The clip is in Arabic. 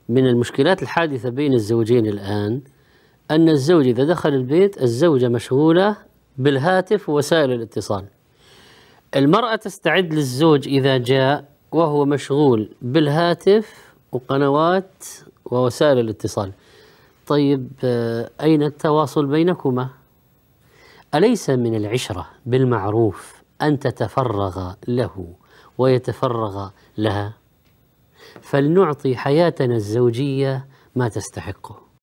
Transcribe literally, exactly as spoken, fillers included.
من المشكلات الحادثة بين الزوجين الآن أن الزوج إذا دخل البيت الزوجة مشغولة بالهاتف ووسائل الاتصال. المرأة تستعد للزوج إذا جاء وهو مشغول بالهاتف وقنوات ووسائل الاتصال. طيب أين التواصل بينكما؟ أليس من العشرة بالمعروف أن تتفرغ له ويتفرغ لها؟ فلنعطي حياتنا الزوجية ما تستحقه.